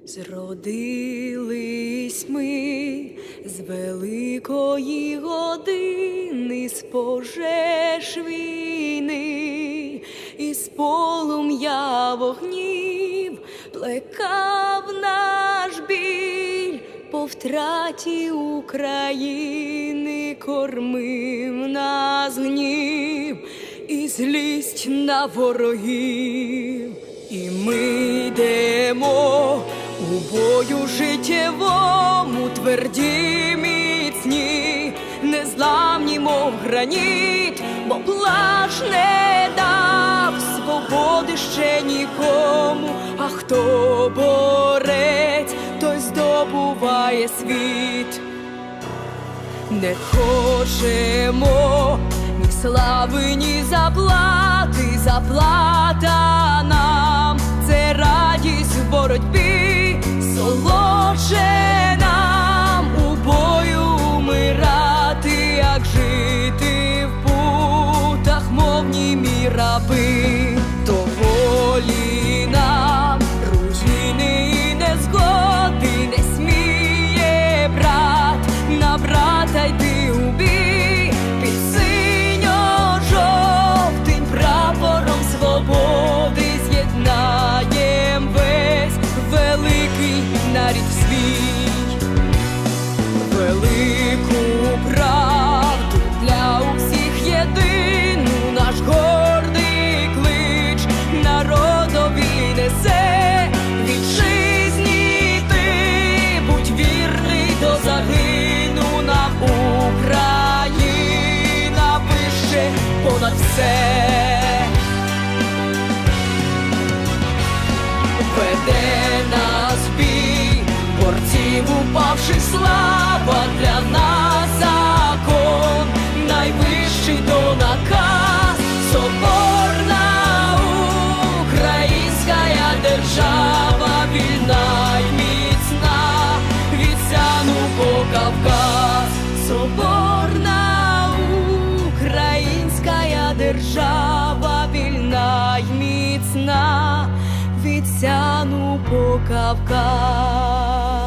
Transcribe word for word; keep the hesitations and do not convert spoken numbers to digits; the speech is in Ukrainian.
Зродились ми з великої години, з пожеж війни, із полум'я вогнів плекав наш біль, по втраті України кормив нас гнів і злість на ворогів. І ми йдемо у бою життєвому, тверді, міцні, незламні, мов граніт, бо плач не дав свободи ще нікому, а хто борець, той здобуває світ. Не хочемо ні слави, ні заплати, заплата нам – це радість в боротьбі, солодше нам у бою умирати, як жити в путах, мов німі раби. До волі нам руїни і незгоди не сміє брат на брата йти у бій, під синьо-жовтим прапором свободи з'єднаєм весь великий нарід свій. Велику правду для усіх єдину наш гордий клич народові несе. Вітчизні ти будь вірний до загину, нам Україна вище понад все. Веде нас бій борців упавших слава, для нас закон найвищий до наказ. Соборна українська держава, вільна й міцна, від Сяну по Кавказ. Соборна українська держава, вільна й міцна, від Сяну по Кавказ.